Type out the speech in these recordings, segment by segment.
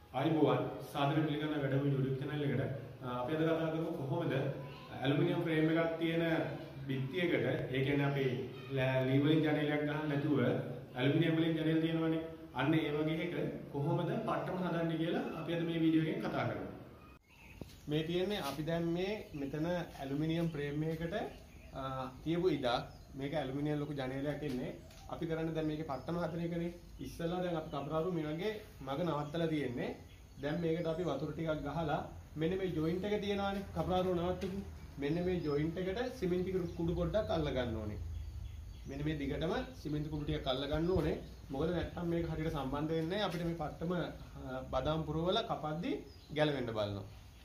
ආයුබෝවන් සාදරයෙන් පිළිගන්න වැඩමුළු YouTube channel එකට අපි අද කතා කරමු කොහොමද ඇලුමිනියම් ෆ්‍රේම් එකක් තියෙන බිත්තියකට ඒ කියන්නේ අපි ලී වලින් ජනේලයක් ගහන්න නැතුව ඇලුමිනියම් වලින් ජනේල තියෙනවනේ අන්න ඒ වගේ එක කොහොමද පට්ටම හදන්නේ කියලා අපි අද මේ වීඩියෝ එකෙන් කතා කරමු. මේ තියෙන්නේ අපි දැන් මේ මෙතන ඇලුමිනියම් ෆ්‍රේම් එකකට තියපු ඉඩක් මේක ඇලුමිනියම් ලොකු ජනේලයක් ඉන්නේ අපි කරන්නේ දැන් මේකේ පට්ටම හදන එකනේ. ඉස්සෙල්ලා දැන් අපි කපරාරු මේ වගේ මග නවත්තලා තියෙන්නේ. දැන් මේකට අපි වතුර ටිකක් ගහලා මෙන්න මේ ජොයින්ට් එක තියෙනවානේ කපරාරු නවත්තපු. මෙන්න මේ ජොයින්ට් එකට සිමෙන්ති කුඩු පොඩ්ඩක් අල්ල ගන්න ඕනේ. මෙන්න මේ දිගටම සිමෙන්ති කුඩු ටිකක් අල්ල ගන්න ඕනේ. මොකද නැත්තම් මේක හරියට සම්බන්ධ වෙන්නේ නැහැ. අපිට මේ පට්ටම බදාම් පුරවල කපද්දි ගැලවෙන්න බලනවා.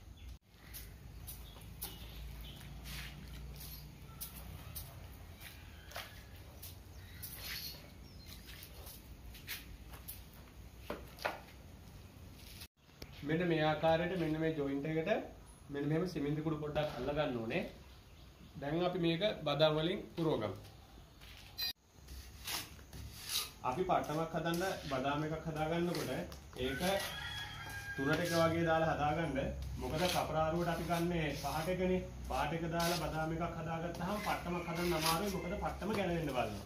මෙන්න මේ ආකාරයට මෙන්න මේ ජොයින්ට් එකට මෙන්න මෙහෙම සිමෙන්ති කුඩු පොඩ්ඩක් අල්ල ගන්න ඕනේ. දැන් අපි මේක බදාම් වලින් පුරවගමු. අපි පට්ටමක් හදන්න බදාම් එකක් හදා ගන්නකොට ඒක තුනට එක වගේ දාලා හදාගන්න. මොකද කපරාරුවට අපි ගන්නේ පහට එකනේ. පහට එක දාලා බදාම් එකක් හදාගත්තාම පට්ටමක් හදන්න අමාරුයි. මොකද පට්ටම ගැලවෙන්න බලනවා.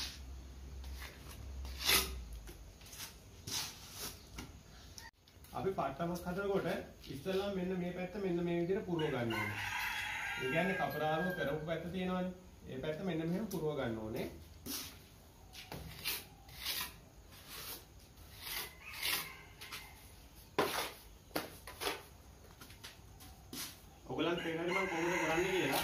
අපි පට්ටමක් හදනකොට ඉස්සෙල්ලා මෙන්න මේ පැත්ත මෙන්න මේ විදිහට පුරව ගන්න ඕනේ. ඒ කියන්නේ කපරාරුව කරපු පැත්ත තියෙනවනේ. ඒ පැත්ත මෙන්න මෙහෙම පුරව ගන්න ඕනේ. ඔයගලන් තේරෙන්නේ මම කොහොමද කරන්නේ කියලා.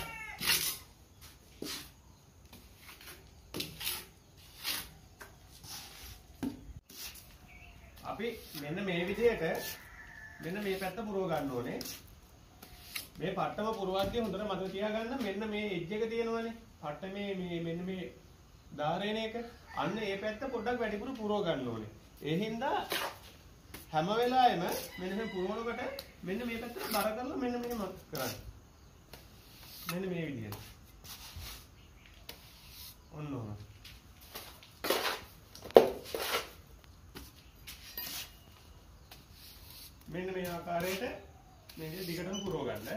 අපි මෙන්න මේ විදිහට මෙන්න මේ පැත්ත පුරව ගන්න ඕනේ. මේ පට්ටම පුරවද්දී හොඳට මතක තියාගන්න මෙන්න මේ එජ් එක තියෙනවනේ. පට්ටමේ මෙන්න මේ ධාරේන එක. අන්න ඒ පැත්ත පොඩ්ඩක් වැඩිපුර පුරව ගන්න ඕනේ. ඒ හින්දා හැම වෙලාවෙම මෙන්න මේ පුරවනකොට මෙන්න මේ පැත්තට බර කරලා මෙන්න මෙහෙම කරන්න. මෙන්න මේ විදිහට. ඔන්න ඔන්න. මෙන්න මේ ආකාරයට මේක දිගටම පුරව ගන්න.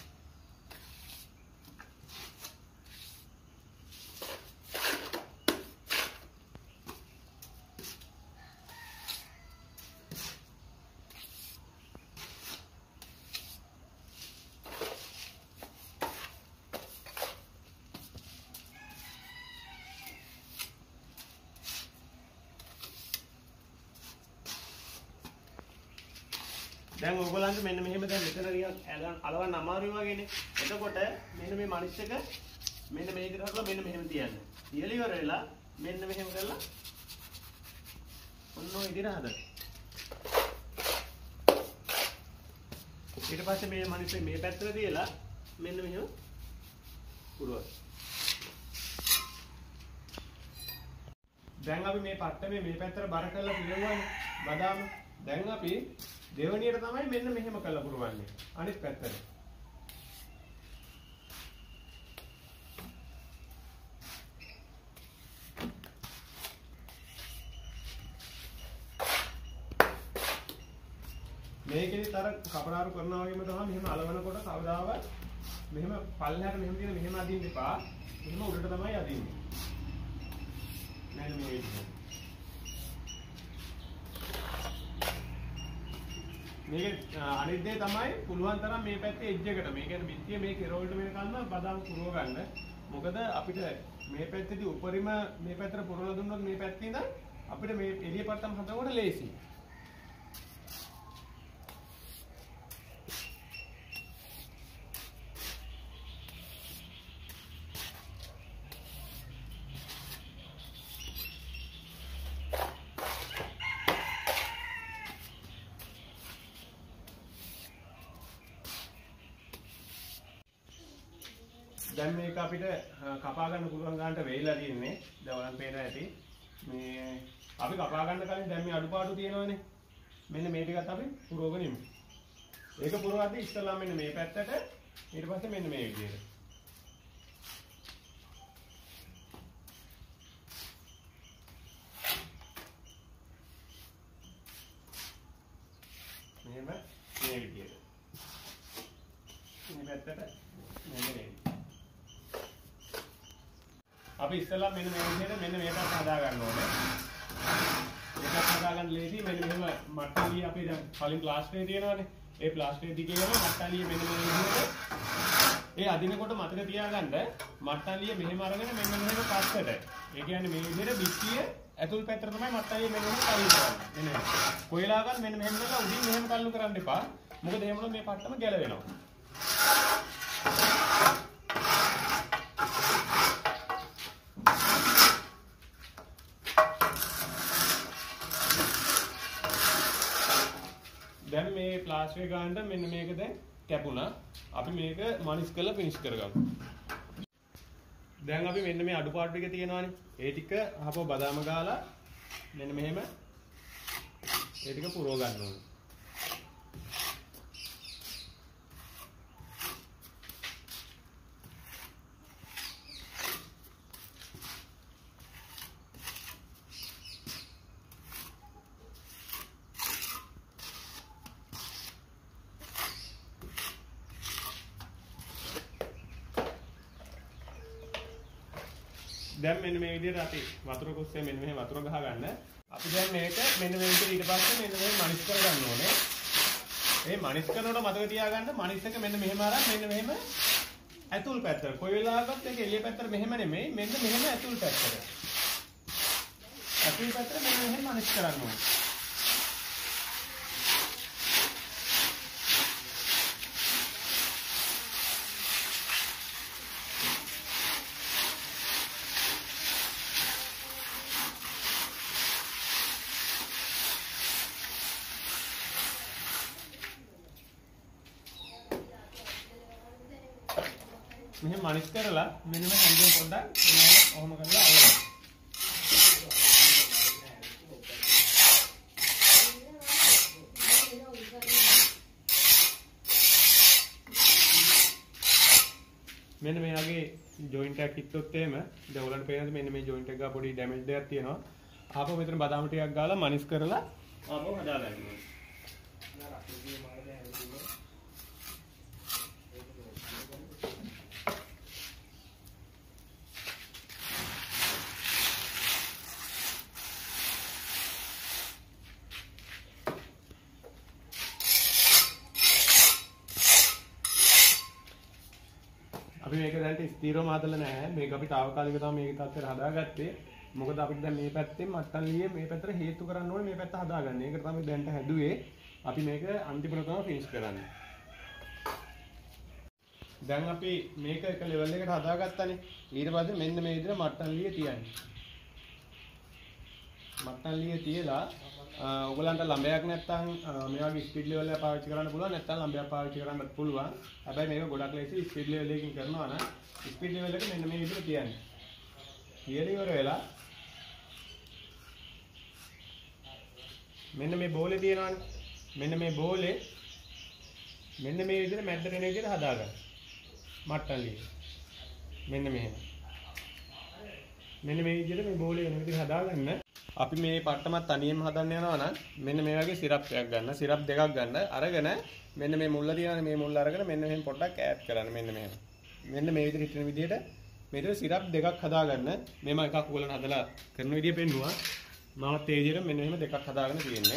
දැන් ඔයගොල්ලන්ට මෙන්න මෙහෙම දැන් මෙතන ටිකක් අලවන්න අමාරුයි වගේනේ. එතකොට මෙන්න මේ මනිස් එක මෙන්න මේ විදිහට කරලා මෙන්න මෙහෙම තියන්න. තියලා ඉවර වෙලා මෙන්න මෙහෙම කරලා ඔන්න ඔය විදිහට හදන්න. ඊට පස්සේ මේ මනිස් එක මේ පැත්තට තියලා මෙන්න මෙහෙම පුරවන්න. දැන් අපි මේ පට්ටමේ මේ පැත්තට බර කරලා පිරවුවානේ බදාම. දැන් අපි දෙවණියට තමයි මෙන්න මෙහෙම කරලා පුරවන්නේ. අනිත් පැත්තට. මේකෙදිත් අර කපරාරු කරනවා වගේම තමයි මෙහෙම අලවනකොට කවදාවත් මෙහෙම පල්ලෙහාට මෙහෙම තියෙන මෙහෙම අදින්න එපා. මෙහෙම උඩට තමයි අදින්නේ. මෙන්න මේ විදිහට. මේක අනිත් දේ තමයි පුළුවන් තරම් මේ පැත්තේ එජ් එකට මේ කියන්නේ බිත්තිය මේ කෙරවලට වෙනකන්ම බදාම් පුරව ගන්න. මොකද අපිට මේ පැත්තේදී උඩරිම මේ පැත්තට පුරවලා දුන්නොත් මේ පැත්තේ ඉඳන් අපිට මේ එළිය පට්ටම් හදනකොට ලේසි. දැන් මේක අපිට කපා ගන්න පුළුවන් ගන්නට වෙයිලා තියෙන්නේ. දැන් ඔයයන් පේන ඇති. මේ අපි කපා ගන්න කලින් දැන් මේ අඩුපාඩු තියෙනවානේ. මෙන්න මේ ටිකත් අපි පුරවගෙන ඉමු. ඒක පුරවද්දී ඉස්සෙල්ලා මෙන්න මේ පැත්තට ඊට පස්සේ මෙන්න මේ විදිහට. පැත්තට මෙන්න මේ. අපි ඉස්සෙල්ලා මෙන්න මේ විදිහට මෙන්න මේ පැත්ත හදා ගන්න ඕනේ. මේක හදා ගන්න ලේසි. මෙන්න මෙහෙම මට්ටලිය අපි දැන් කලින් ප්ලාස්ටරේ තියෙනවානේ. ඒ ප්ලාස්ටරේ දිගේ යන මට්ටලිය මෙන්න මේ විදිහට ඒ අදිනකොට මතක තියාගන්න මට්ටලිය මෙහෙම අරගෙන මෙන්න මෙහෙම පස්සට. ඒ කියන්නේ මේ විදිහට පිටිය ඇතුල් පැත්තට තමයි මට්ටලිය මෙන්න මෙහෙම කල්ලු කරන්නේ. මෙන්න මෙහෙම. කොයිලා ගන්න මෙන්න මෙහෙම කරලා උඩින් මෙහෙම කල්ලු කරන්න එපා. මොකද එහෙම වුණොත් මේ පට්ටම ගැලවෙනවා. දැන් මේ ප්ලාස්ටර් ගානට මෙන්න මේක දැන් කැපුණා. අපි මේක මනිස් කරලා ෆිනිෂ් කරගමු. දැන් අපි මෙන්න මේ අඩුපාඩු ටික තියෙනවානේ. ඒ ටික අහපුව බදාම ගාලා මෙන්න මෙහෙම ඒ ටික පුරව ගන්න ඕනේ. දැන් මෙන්න මේ විදිහට අපි වතුර කුස්සේ මෙන්න මෙහෙම වතුර ගහ ගන්න. අපි දැන් මේක මෙන්න මේ විදිහට ඊට පස්සේ මෙන්න මෙහෙම මනිස් කර ගන්න ඕනේ. මේ මනිස් කරනකොට මතක තියාගන්න මනිස් එක මෙන්න මෙහෙම අරන් මෙන්න මෙහෙම ඇතුල් පැත්තට. කොයි වෙලාවකත් මේක එළිය පැත්තට මෙහෙම නෙමෙයි මෙන්න මෙහෙම ඇතුල් පැත්තට. ඇතුල් පැත්තට මෙන්න මෙහෙම මනිස් කරන්න ඕනේ. මෙහෙම මනිස් කරලා මෙන්න මේ හැන්දෙන් පොඩ්ඩක් ඔහොම කරලා අල්ලගන්න. මෙන්න මේ වගේ ජොයින්ට් එකක් හිටුත් එහෙම දැන් ඔයාලට පේනද මෙන්න මේ ජොයින්ට් එක ගා පොඩි ඩැමේජ් දෙයක් තියෙනවා. ආපහු මෙතන බදාම ටිකක් ගාලා මනිස් කරලා ආපහු හදාගන්න ඕනේ. අපි මේක දැන් ස්ථිරව මාතල නැහැ. මේක අපි తాවකාලිකව තමයි මේක තත්ත්වයට හදාගත්තේ. මොකද අපිට දැන් මේ පැත්තෙන් මට්ටල්ලියේ මේ පැත්තට හේතු කරන්න ඕනේ මේ පැත්ත හදාගන්න. ඒකට තමයි දැන්ට හැදුවේ. අපි මේක අන්තිමට තමයි ෆිනිෂ් කරන්නේ. දැන් අපි මේක එක ලෙවල් එකකට හදාගත්තානේ. ඊට පස්සේ මෙන්න මේ විදිහට මට්ටල්ලිය තියන්නේ. මට්ටල්ලිය තියලා ඔයගලන්ට ලම්බයක් නැත්නම් මේ වගේ ස්පීඩ් ලෙවල් එක පාවිච්චි කරන්න පුළුවන්. නැත්නම් ලම්බයක් පාවිච්චි කරන්නත් පුළුවන්. හැබැයි මේක ගොඩක් ලේසි ස්පීඩ් ලෙවල් එකකින් කරනවා නම් ස්පීඩ් ලෙවල් එක මෙන්න මේ විදිහට තියන්නේ. කියලා ඉවර වෙලා මෙන්න මේ බෝලේ තියෙනවනේ. මෙන්න මේ බෝලේ මෙන්න මේ විදිහට මැද්දට එන විදිහට හදාගන්න. මට්ටල්ලිය. මෙන්න මෙහෙම. මෙන්න මේ විදිහට මේ බෝලේ එන විදිහට හදාගන්න. අපි මේ පට්ටමත් තනියම හදන්න යනවා නම් මෙන්න මේ වගේ සිරප් එකක් ගන්න. සිරප් දෙකක් ගන්න. අරගෙන මෙන්න මේ මුල්ල තියෙනනේ මේ මුල්ල අරගෙන මෙන්න මෙහෙම පොඩ්ඩක් ඈඩ් කරන්න. මෙන්න මෙහෙම. මෙන්න මේ විදිහට හිටින විදිහට මේක සිරප් දෙකක් හදාගන්න. මේම එකක් ඔයගොල්ලන් හදලා කරන විදිහ පෙන්නුවා. මමත් ඒ විදිහට මෙන්න මෙහෙම දෙකක් හදාගෙන තියෙන්නේ.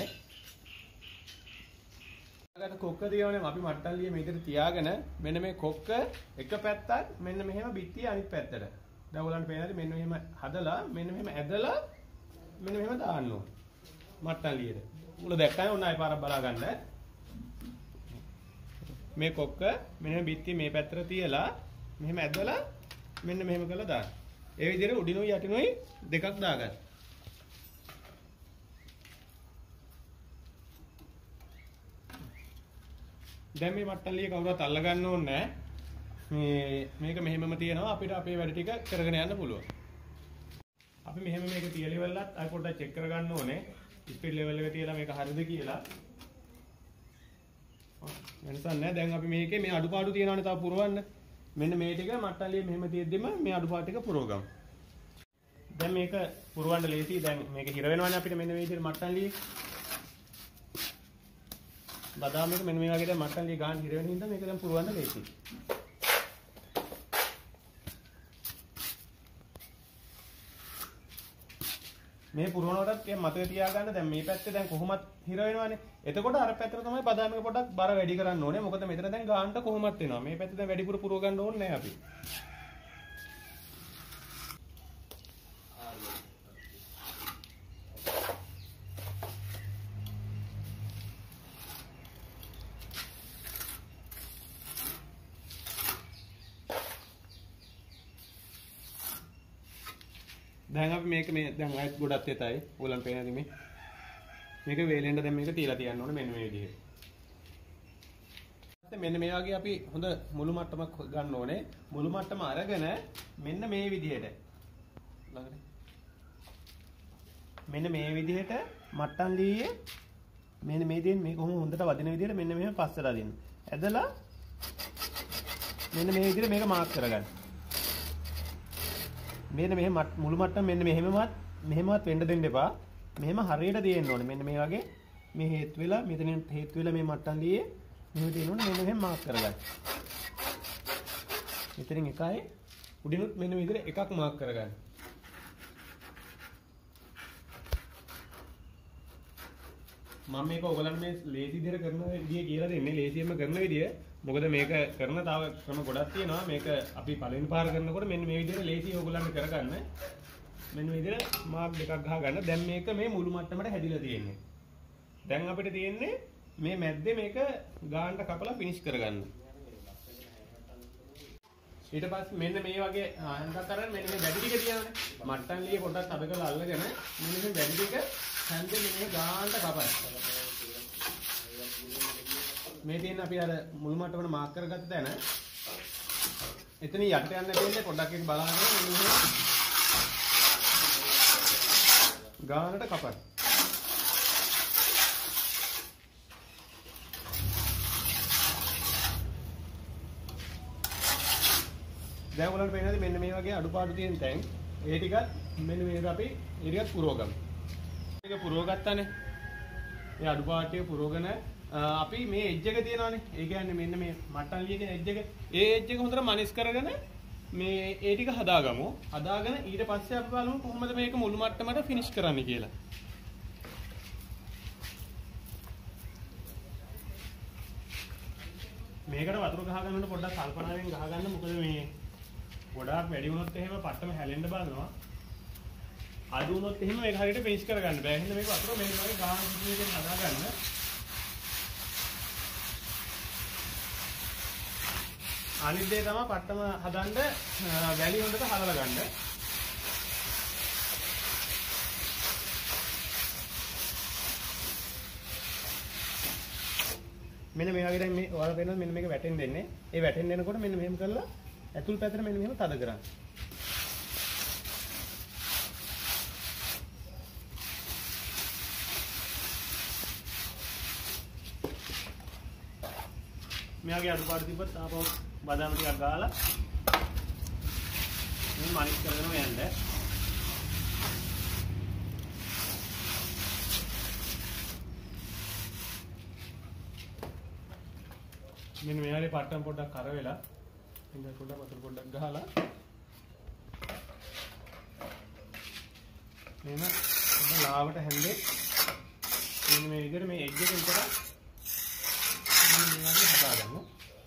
ඊළඟට කොක්ක දියවනේ අපි මට්ටල්ලියේ මේ විදිහට තියාගෙන මෙන්න මේ කොක්ක එක පැත්තක් මෙන්න මෙහෙම බිත්තිය අනිත් පැත්තට. දැන් ඔයගොල්ලන්ට පේනද මෙන්න මෙහෙම හදලා මෙන්න මෙහෙම ඇදලා මෙන්න මෙහෙම දාන්න ඕන මට්ටල්ලියට. උල දැක්කම ඔන්න ආයෙ පාරක් බලා ගන්න. මේ කොක්ක මෙන්න බිත්තිය මේ පැත්තට තියලා මෙහෙම ඇදලා මෙන්න මෙහෙම කරලා දාන්න. ඒ විදිහට උඩිනුයි යටිනුයි දෙකක් දාගන්න. දැන් මේ මට්ටල්ලිය කවුරුත් අල්ල ගන්න ඕනේ නැහැ. මේක මෙහෙමම තියනවා අපිට අපේ වැඩ ටික කරගෙන යන්න පුළුවන්. අපි මෙහෙම මේක තියලා ඉවරලත් අය පොඩ්ඩක් චෙක් කරගන්න ඕනේ. ස්පීඩ් ලෙවල් එක තියලා මේක හරියද කියලා. වෙනසක් නැහැ. දැන් අපි මේකේ මේ අඩුපාඩු තියෙනවනේ තව පුරවන්න. මෙන්න මේ ටික මට්ටල්ලිය මෙහෙම තියෙද්දිම මේ අඩුපාඩු ටික පුරවගමු. දැන් මේක පුරවන්න ලේසි. දැන් මේක හිර වෙනවනේ අපිට මෙන්න මේ විදිහට මට්ටල්ලිය. බදාම එක මෙන්න මේ වගේ දැන් මට්ටල්ලිය ගන්න හිර වෙන හින්දා මේක දැන් පුරවන්න ලේසියි. මේ පුරවනකොටත් මතක තියාගන්න දැන් මේ පැත්තේ දැන් කොහොමත් හිර වෙනවානේ. එතකොට අර පැත්තට තමයි බදාම එක පොඩක් බර වැඩි කරන්න ඕනේ. මොකද මෙතන දැන් ගානට කොහොමත් වෙනවා. මේ පැත්තේ දැන් වැඩිපුර පුරව ගන්න ඕනේ නැහැ අපි. දැන් අපි මේක මේ දැන් අයත් ගොඩක් තෙතයි. ඕලන් පේනද මේ? මේක වේලෙන්ඩ දැන් මේක තියලා තියන්න ඕනේ මෙන්න මේ විදිහට. මෙන්න මේ වගේ අපි හොඳ මුළු මට්ටමක් ගන්න ඕනේ. මුළු මට්ටම අරගෙන මෙන්න මේ විදිහට. ළඟට. මෙන්න මේ විදිහට මට්ටම් ලීයේ මෙන්න මේ දෙන්නේ මේක කොහොම හොඳට වදින විදිහට මෙන්න මෙහෙම පස්සට අදින්න. ඇදලා මෙන්න මේ විදිහට මේක මාක් කරගන්න. මෙන්න මෙහෙම මුළු මට්ටම මෙන්න මෙහෙමවත් වෙන්න දෙන්න එපා. මෙහෙම හරියට තියෙන්න ඕනේ. මෙන්න මේ වගේ මේ හේතු වෙලා මෙතනින් හේතු වෙලා මේ මට්ටම් දියේ මෙහෙම තියෙන්න ඕනේ. මෙන්න මෙහෙම මාක් කරගන්න. මෙතනින් එකයි උඩිනුත් මෙන්න මේ විදිහට එකක් මාක් කරගන්න. මම මේක ඔයගලන්ට මේ ලේසි විදිහට කරන විදිය කියලා දෙන්නේ. ලේසියෙන්ම කරන විදිය. මොකද මේක කරන තව ක්‍රම ගොඩක් තියෙනවා. මේක අපි පළවෙනි පාර කරනකොට මෙන්න මේ විදිහට ලේසි ඔයගලන්ට කරගන්න. මෙන්න මේ විදිහට මාක් දෙකක් ගහ ගන්න. දැන් මේක මේ මුළු මට්ටමට හැදිලා තියෙන්නේ. දැන් අපිට තියෙන්නේ මේ මැද්දේ මේක ගානට කපලා ෆිනිෂ් කරගන්න. ඊට පස්සේ මෙන්න මේ වගේ හන්දක් කරන් මෙන්න මේ වැඩි ටික තියනනේ. මට්ටම් ලියේ පොඩ්ඩක් තද කරලා අල්ලගෙන මෙන්න මේ වැඩි ටික හන්දේ මේ ගානට කපන්න. මේ තියෙන අපි අර මුළු මට්ටමට මාක් කරගත්ත තැන එතන යට යන්න දෙන්නේ පොඩ්ඩක් එක බලන්න ගානට කපන්න. දැන් ඔයාලට පේනවාද මෙන්න මේ වගේ අඩුපාඩු තියෙන තැන් ඒ ටික මෙන්න මේක අපි ඒ ටිකත් පුරව ගමු. මේක පුරව ගත්තානේ. මේ අඩුපාඩු ටික පුරවගෙන අපි මේ එජ් එක තියනවානේ. ඒ කියන්නේ මෙන්න මේ මට්ටම් ලියේ තියෙන එජ් එක. ඒ එජ් එක හොඳට මනිස් කරගෙන මේ ඒ ටික හදාගමු. හදාගෙන ඊට පස්සේ අපි බලමු කොහොමද මේක මුළු මට්ටමට ෆිනිෂ් කරන්න කියලා. මේකට වතුර ගහ ගන්නකොට පොඩ්ඩක් කල්පනාවෙන් ගහ ගන්න. මොකද මේ ගොඩාක් වැඩි වුණොත් එහෙම පට්ටම හැලෙන්න බලනවා. අඩු වුණොත් එහෙම මේක හරියට ෆිනිෂ් කරගන්න බෑ. එහෙනම් මේක වතුර මෙන්න වගේ ගාන විදිහකින් හදාගන්න. අනිත් දේ තමයි පට්ටම හදන්න වැලි හොඳට හදලා ගන්න. මෙන්න මේ වගේ දැන් මේ ඔයාලා පේනවා මෙන්න මේක වැටෙන්න දෙන්නේ. ඒ වැටෙන්න දෙනකොට මෙන්න මෙහෙම කරලා ඇතුල් පැත්තට මෙන්න මෙහෙම තද කරන්න. මෙයාගේ අඩුපාඩු තිබ්බත් ආපහු බදාම ටිකක් ගාලා මේ මනිස් කරගෙන යන්න. මෙන්න මෙයාගේ පට්ටම් පොඩ්ඩක් කර වෙලා ඉතින් පොඩ්ඩක් වතුර පොඩ්ඩක් ගහලා මෙන්න පොඩ්ඩක් ලාවට හැන්දේ මෙන්න මේ විදිහට මේ එග් එක විතර මෙන්න මේ වගේ හදාගන්න.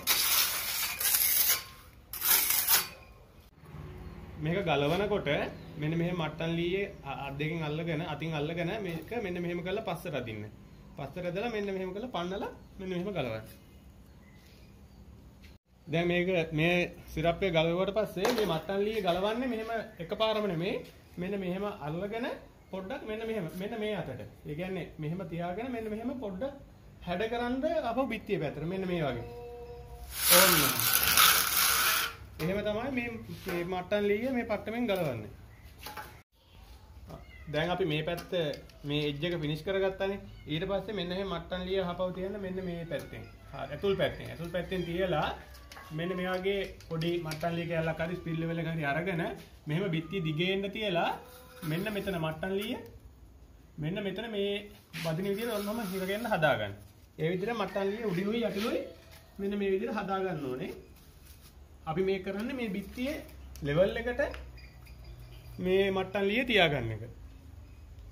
මේක ගලවනකොට මෙන්න මෙහෙම මට්ටම් ලීයේ අත් දෙකෙන් අල්ලගෙන අතින් අල්ලගෙන මේක මෙන්න මෙහෙම කරලා පස්සට අදින්න. පස්සට ඇදලා මෙන්න මෙහෙම කරලා පන්නලා මෙන්න මෙහෙම ගලවන්න. දැන් මේක මේ සිරප් එක ගලවුවට පස්සේ මේ මට්ටම් ලීයේ ගලවන්නේ මෙහෙම එකපාරම නෙමෙයි. මෙන්න මෙහෙම අල්ලගෙන පොඩ්ඩක් මෙන්න මේ අතට. ඒ කියන්නේ මෙහෙම තියාගෙන මෙන්න මෙහෙම පොඩ්ඩක් හැඩකරන්න අපෝ බිත්තිය පැත්තට මෙන්න මේ වගේ. ඕන්න. එහෙම තමයි මේ මට්ටම් ලීයේ මේ පට්ටමෙන් ගලවන්නේ. දැන් අපි මේ පැත්ත මේ එජ් එක ෆිනිෂ් කරගත්තානේ. ඊට පස්සේ මෙන්න මේ මට්ටම් ලීය හපව තියන්න මෙන්න මේ පැත්තෙන්. ඇතුල් පැත්තෙන් තියලා මෙන්න මේ වගේ පොඩි මට්ටම් ලී කැලක් හරි ස්පිල් ලෙවල් එක හරි අරගෙන මෙහෙම බිත්තිය දිගේන්න තියලා මෙන්න මෙතන මට්ටම් ලීය මෙන්න මෙතන මේ බදින විදිහට ඔන්නම හිරගෙන හදාගන්න. ඒ විදිහට මට්ටම් ලීය උඩිනුයි යටිනුයි මෙන්න මේ විදිහට හදා ගන්න ඕනේ. අපි මේ කරන්නේ මේ බිත්තියේ ලෙවල් එකට මේ මට්ටම් ලීය තියාගන්න එක.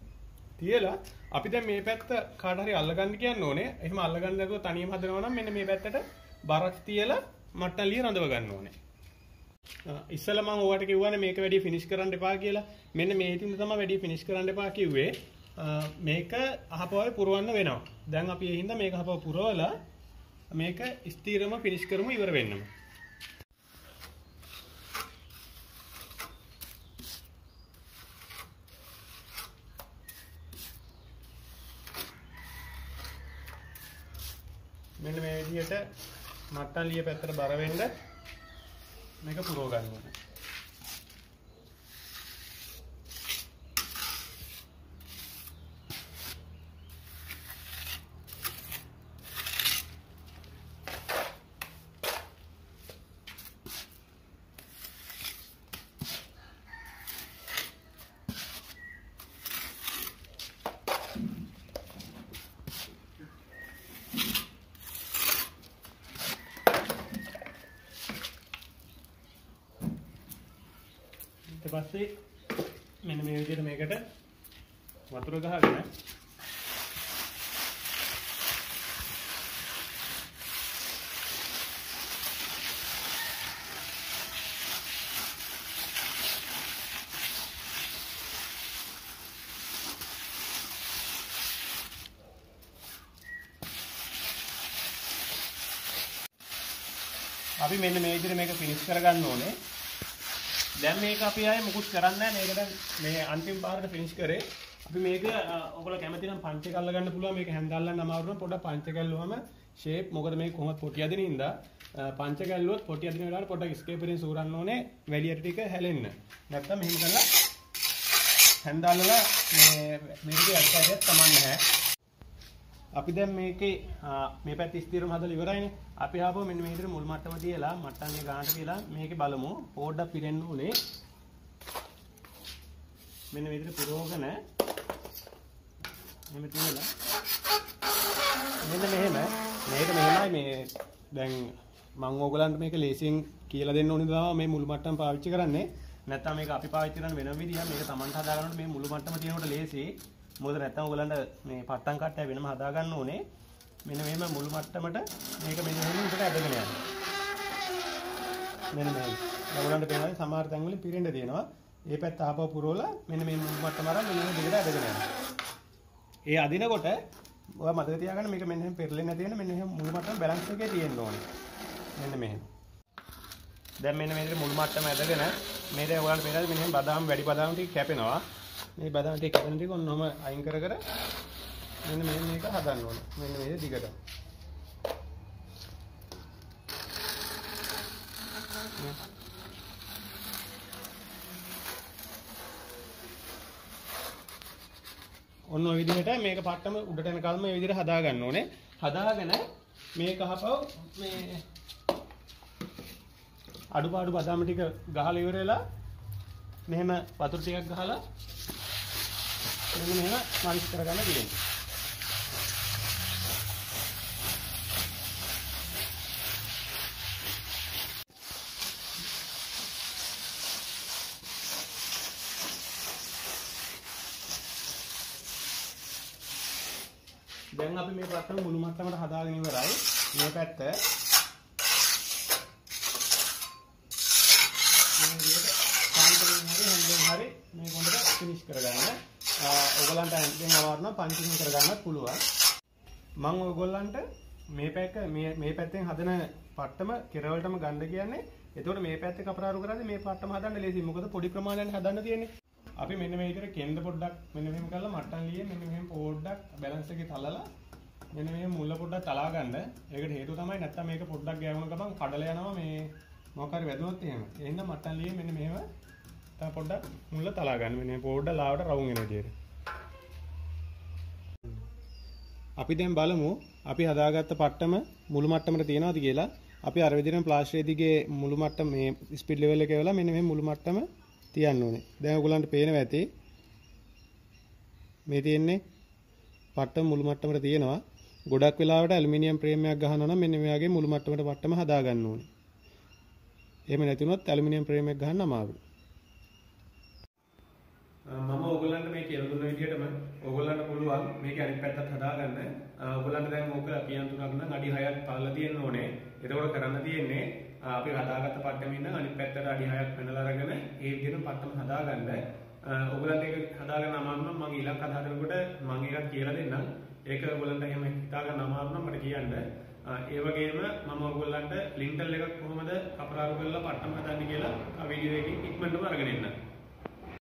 තියලා අපි දැන් මේ පැත්ත කාට හරි අල්ලගන්න කියන්න ඕනේ. එහෙම අල්ලගන්න නැතුව තනියම හදනවා නම් මෙන්න මේ පැත්තට බරක් තියලා මට්ටම් ලිය රඳව ගන්න ඕනේ. ඉස්සෙල්ලා මම ඔයාලට කිව්වනේ මේක වැඩි ෆිනිෂ් කරන්න එපා කියලා. මෙන්න මේ හිතින්ද තමයි වැඩි ෆිනිෂ් කරන්න එපා කිව්වේ. මේක අහපුවාවේ පුරවන්න වෙනවා. දැන් අපි ඒ හින්දා මේක අහපුව පුරවලා මේක ස්ථිරම ෆිනිෂ් කරමු ඉවර වෙන්නම. මෙන්න මේ විදිහට මට්ටම් ලිය පැත්තට බර වෙන්න මේක පුරව ගන්න ඕනේ. ඊට පස්සේ මෙන්න මේ විදිහට මේකට වතුර ගහගෙන අපි මෙන්න මේ විදිහට මේක ෆිනිෂ් කරගන්න ඕනේ. දැන් මේක අපි ආයේ මුකුත් කරන්නේ නැහැ. මේක දැන් මේ අන්තිම පාරට ෆිනිෂ් කරේ. අපි මේක ඔයගොල්ලෝ කැමති නම් පංච එකක් අල්ලගන්න පුළුවන්. මේක හැන්දල්ලන්න අමාරු නම් පොඩ්ඩක් පංච එකක් ඇල්ලුවම ෂේප් මොකද මේක කොහොමද පොටි අදින හින්දා පංච එකක් ඇල්ලුවොත් පොටි අදින වෙලාවට පොඩ්ඩක් ස්කේපරෙන් සූරන්න ඕනේ වැලියට ටික හැලෙන්න. නැත්තම් මෙහෙම කරලා හැන්දල්ලලා මේකේ අඩියට තමයි නැහැ. අපි දැන් මේකේ මේ පැත්ත ස්ථිරව හදලා ඉවරයිනේ. අපි ආපහු මෙන්න මේ විදිහට මුල් මට්ටම තියලා මට්ටම්ගේ ගානට තියලා මේකේ බලමු පොඩ්ඩක් පිරෙන්න ඕනේ. මෙන්න මේ විදිහට පුරවගෙන මෙහෙම තියලා මෙන්න මෙහෙම මේක මෙහෙමයි මේ දැන් මම ඕගලන්ට මේක ලේසියෙන් කියලා දෙන්න ඕනේ තමයි මේ මුල් මට්ටම පාවිච්චි කරන්නේ. නැත්නම් මේක අපි පාවිච්චි කරන වෙනම විදිහක් මේක Tamanට හදා ගන්නකොට මේ මුළු මට්ටම තියෙනකොට ලේසි. මොකද නැත්නම් ඔයගලන්ට මේ පට්ටම් කට්ටය වෙනම හදා ගන්න ඕනේ. මෙන්න මෙහෙම මුළු මට්ටමට මේක මෙන්න මෙහෙම උඩට ඇදගෙන යනවා. මෙන්න මෙහෙම. ඔයගලන්ට පේනවා සමහර තැන් වලින් පිරෙන්න තියෙනවා. මේ පැත්ත ආපහු පුරවලා මෙන්න මේ මුළු මට්ටම අරන් මෙන්න මෙහෙම දෙකට ඇදගෙන යනවා. ඒ අදිනකොට ඔයා මතක තියාගන්න මේක මෙන්න මෙහෙම පෙරලෙන්නේ නැති වෙන මෙන්න මෙහෙම මුළු මට්ටම බැලන්ස් එකේ තියෙන්න ඕනේ. මෙන්න මෙහෙම. දැන් මෙන්න මේ විදිහට මුළු මට්ටම ඇදගෙන මේ දැන් ඔයාලට පේනවාද මෙන්න මෙහෙම බදාම් වැඩි බදාම් ටික කැපෙනවා. මේ බදාම් ටික කැපෙන ටික ඔන්නෝම අයින් කර කර මෙන්න මේක හදන්න ඕනේ. මෙන්න මේ දිගට. ඔන්න ඔය විදිහට මේක පට්ටම උඩට යන කල්ම මේ විදිහට හදා ගන්න ඕනේ. හදාගෙන මේක අහපව මේ අඩුපාඩු බදාම ටික ගහලා ඉවර වෙලා මෙහෙම වතුර ටිකක් ගහලා මෙහෙම මාලිෂ් කරගන්න තියෙනවා. දැන් අපි මේ පට්ටම මුළු මට්ටමට හදාගෙන ඉවරයි. මේ පැත්ත හරි මේ කොටට ෆිනිෂ් කරගන්න. ඔයගලන්ට දැන් අමාරු නම් පන්චින් කරගන්නත් පුළුවන්. මම ඔයගොල්ලන්ට මේ පැත්තෙන් හදන පට්ටම කෙරවලටම ගන්න කියන්නේ. එතකොට මේ පැත්තේ කපරාරු කරද්දී මේ පට්ටම හදන්න ලේසියි. මොකද පොඩි ප්‍රමාණයක් හදන්න තියෙන්නේ. අපි මෙන්න මේ විදිහට කෙන්ද පොඩ්ඩක් මෙන්න මෙහෙම කරලා මට්ටම් ලියේ මෙන්න මෙහෙම පොඩ්ඩක් බැලන්ස් එකේ තලලා මෙන්න මෙහෙම මුල පොඩ්ඩක් තලා ගන්න. ඒකට හේතුව තමයි නැත්තම් මේක පොඩ්ඩක් ගෑවුන ගමන් කඩලා යනවා මේ මොකක් හරි වැදුනොත් එහෙම. එහෙනම් මට්ටම් ලියේ මෙන්න මෙහෙම තව පොඩ්ඩක් මුල තලා ගන්න. මෙන්න පොඩ්ඩක් ලාවට රවුම් වෙන විදිහට. අපි දැන් බලමු අපි හදාගත්ත පට්ටම මුළු මට්ටමට තියනවාද කියලා. අපි අර විදිහටම ප්ලාස්ටර් දිගේ මුළු මට්ටම මේ ස්පීඩ් ලෙවල් එකේ වෙලා මෙන්න මේ මුළු මට්ටම තියන්න ඕනේ. දැන් ඔයගොල්ලන්ට පේනවා ඇති මේ තියෙන්නේ පට්ටම මුළු මට්ටමට තියෙනවා. ගොඩක් වෙලාවට ඇලුමිනියම් ෆ්‍රේම් එකක් ගහනවා නම් මෙන්න මේ වගේ මුළු මට්ටමට පට්ටම හදා ගන්න ඕනේ. එහෙම නැති වුණොත් ඇලුමිනියම් ෆ්‍රේම් එකක් ගන්න අමාරුයි. මම ඔයගොල්ලන්ට මේ කියලා දුන්න විදිහටම ඔයගොල්ලන්ට පුළුවන් මේකේ අනිත් පැත්තත් හදාගන්න. ඔයගොල්ලන්ට දැන් ඕක පියන් තුනක් නම් අඩි 6ක් පළල තියෙන්න ඕනේ. එතකොට කරන්න තියෙන්නේ අපි හදාගත්ත පට්ටමින් නම් අනිත් පැත්තට අඩි 6ක් වෙනලා අරගෙන ඒ විදිහට පට්ටම හදාගන්න. ඔයගොල්ලන්ට ඒක හදාගන්න අමාරු නම් මම ඊළඟ කතා හදනකොට මම ඒකත් කියලා දෙන්නම්. ඒක ඔයගොල්ලන්ට එහෙම හිතාගන්න අමාරු නම් මට කියන්න. ඒ වගේම මම ඔයගොල්ලන්ට ලින්ටල් එකක් කොහොමද කපරාරු කරලා පට්ටම හදන්නේ කියලා වීඩියෝ එකකින් ඉක්මනටම අරගෙන එන්නම්.